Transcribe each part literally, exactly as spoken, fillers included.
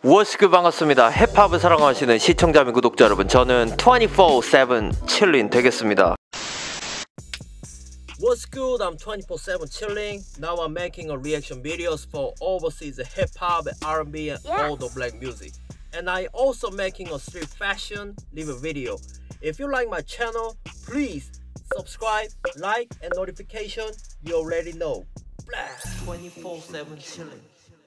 워스크 반갑습니다. 힙합을 사랑하시는 시청자 및 구독자 여러분, 저는 twenty-four seven chillin 되겠습니다. What's good? I'm twenty-four seven chilling. Now I'm making a reaction videos for overseas hip hop, R and B, and yes. all the black music. And I also making a street fashion review video. If you like my channel, please subscribe, like, and notification. You already know. twenty-four seven chilling.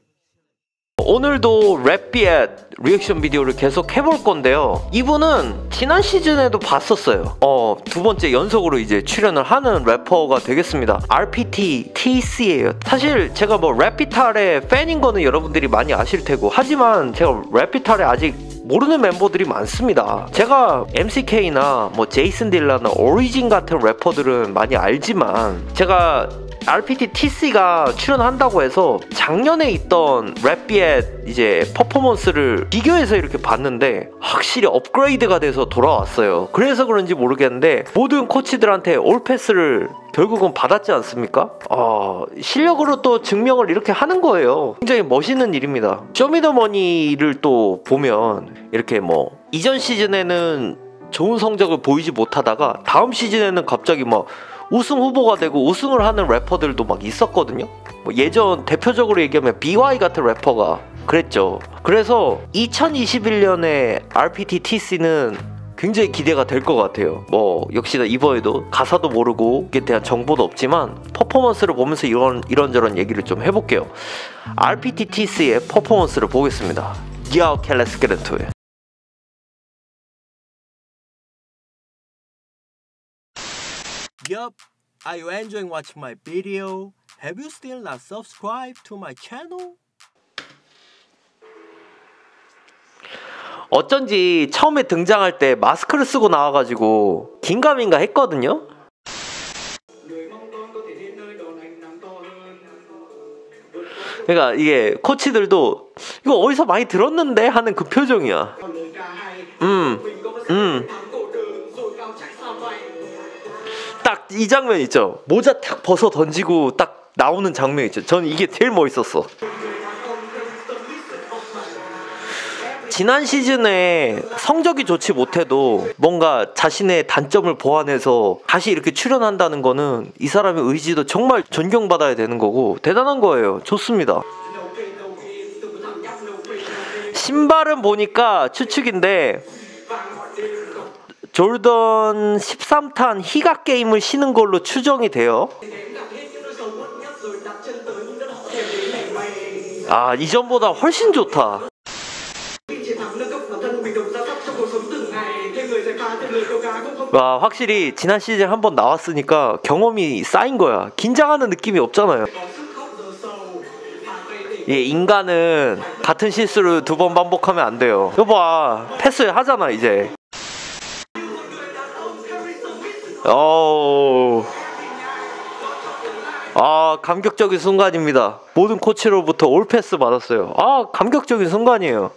오늘도 랩비앳 리액션 비디오를 계속 해볼 건데요. 이분은 지난 시즌에도 봤었어요. 어, 두 번째 연속으로 이제 출연을 하는 래퍼가 되겠습니다. 알피티 티씨예요. 사실 제가 뭐 랩비탈의 팬인 거는 여러분들이 많이 아실 테고, 하지만 제가 랩비탈에 아직 모르는 멤버들이 많습니다. 제가 엠시케이나 뭐 제이슨 딜라나 오리진 같은 래퍼들은 많이 알지만, 제가 알피티 티씨가 출연한다고 해서 작년에 있던 랩비앳 이제 퍼포먼스를 비교해서 이렇게 봤는데 확실히 업그레이드가 돼서 돌아왔어요. 그래서 그런지 모르겠는데 모든 코치들한테 올패스를 결국은 받았지 않습니까? 어, 실력으로 또 증명을 이렇게 하는 거예요. 굉장히 멋있는 일입니다. 쇼미더머니를 또 보면 이렇게 뭐 이전 시즌에는 좋은 성적을 보이지 못하다가 다음 시즌에는 갑자기 막 우승 후보가 되고 우승을 하는 래퍼들도 막 있었거든요. 뭐 예전 대표적으로 얘기하면 비와이 같은 래퍼가 그랬죠. 그래서 이천이십일 년에 알피티 티씨는 굉장히 기대가 될 것 같아요. 뭐 역시나 이번에도 가사도 모르고 이에 대한 정보도 없지만 퍼포먼스를 보면서 이런 이런저런 얘기를 좀 해볼게요. 알피티 티씨의 퍼포먼스를 보겠습니다. Yo, okay, let's get into it. Yup, are you enjoying watching my video? Have you still not subscribed to my channel? 어쩐지 처음에 등장할 때 마스크를 쓰고 나와가지고 긴가민가 했거든요? 그러니까 이게 코치들도 이거 어디서 많이 들었는데 하는 그 표정이야. 음, 음. 딱 이 장면 있죠. 모자 탁 벗어 던지고 딱 나오는 장면 있죠. 저는 이게 제일 멋있었어. 지난 시즌에 성적이 좋지 못해도 뭔가 자신의 단점을 보완해서 다시 이렇게 출연한다는 거는 이 사람의 의지도 정말 존경받아야 되는 거고 대단한 거예요. 좋습니다. 신발은 보니까 추측인데 조던 십삼 탄 희각 게임을 신은 걸로 추정이 돼요. 아, 이전보다 훨씬 좋다. 와, 확실히 지난 시즌 한번 나왔으니까 경험이 쌓인 거야. 긴장하는 느낌이 없잖아요. 예, 인간은 같은 실수를 두 번 반복하면 안 돼요. 여봐, 패스 하잖아 이제. 어, 아, 감격적인 순간입니다. 모든 코치로부터 올패스 받았어요. 아, 감격적인 순간이에요.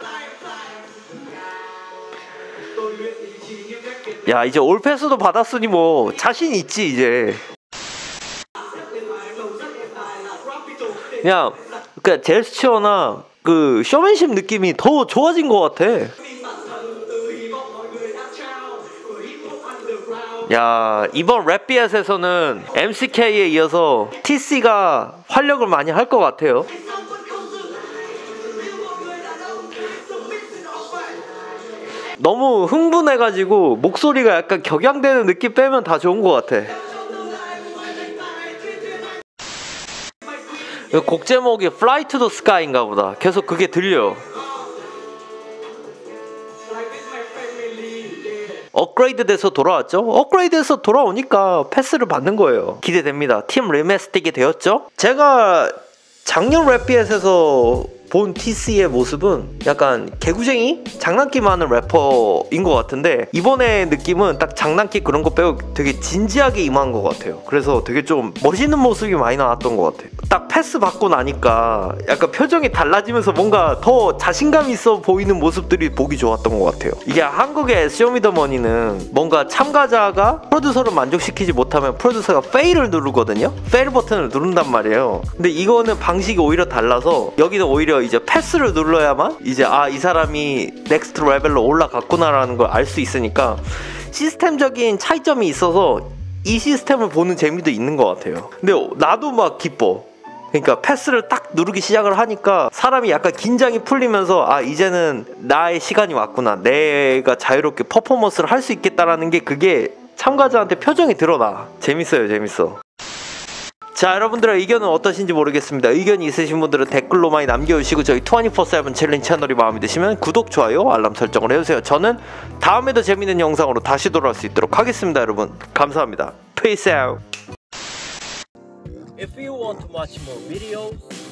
야, 이제 올패스도 받았으니 뭐 자신 있지 이제. 그냥 그 제스처나 그 쇼맨십 느낌이 더 좋아진 것 같아. 야, 이번 랩비앳에서는 엠시케이에 이어서 티씨가 활약을 많이 할 것 같아요. 너무 흥분해가지고 목소리가 약간 격양되는 느낌 빼면 다 좋은 것 같아. 곡 제목이 Fly to the Sky인가 보다. 계속 그게 들려. 업그레이드 돼서 돌아왔죠? 업그레이드 돼서 돌아오니까 패스를 받는 거예요. 기대됩니다. 팀 리메스틱이 되었죠? 제가 작년 랩비앳에서 본 티씨의 모습은 약간 개구쟁이? 장난기 많은 래퍼인 것 같은데 이번에 느낌은 딱 장난기 그런 거 빼고 되게 진지하게 임한 것 같아요. 그래서 되게 좀 멋있는 모습이 많이 나왔던 것 같아요. 딱 패스 받고 나니까 약간 표정이 달라지면서 뭔가 더 자신감 있어 보이는 모습들이 보기 좋았던 것 같아요. 이게 한국의 쇼미더머니는 뭔가 참가자가 프로듀서를 만족시키지 못하면 프로듀서가 페일을 누르거든요. 페일 버튼을 누른단 말이에요. 근데 이거는 방식이 오히려 달라서 여기는 오히려 드디어 이제 패스를 눌러야만 이제 아, 이 사람이 넥스트 레벨로 올라갔구나라는 걸 알 수 있으니까 시스템적인 차이점이 있어서 이 시스템을 보는 재미도 있는 것 같아요. 근데 나도 막 기뻐. 그러니까 패스를 딱 누르기 시작을 하니까 사람이 약간 긴장이 풀리면서 아, 이제는 나의 시간이 왔구나, 내가 자유롭게 퍼포먼스를 할 수 있겠다라는 게 그게 참가자한테 표정이 드러나. 재밌어요, 재밌어. 자, 여러분들의 의견은 어떠신지 모르겠습니다. 의견이 있으신 분들은 댓글로 많이 남겨주시고 저희 이십사 세븐 챌린지 채널이 마음에 드시면 구독, 좋아요, 알람 설정을 해주세요. 저는 다음에도 재밌는 영상으로 다시 돌아올 수 있도록 하겠습니다. 여러분 감사합니다. Peace out. If you want to watch more videos